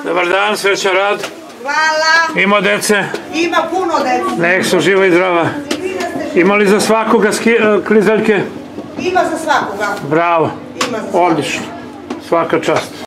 Dobar dan, srećan rad. Hvala. Ima dece? Ima puno dece. Nek su živa i zdrava. Ima li za svakoga klizaljke? Ima za svakoga. Bravo. Ima za svakoga. Odlično. Svaka čast.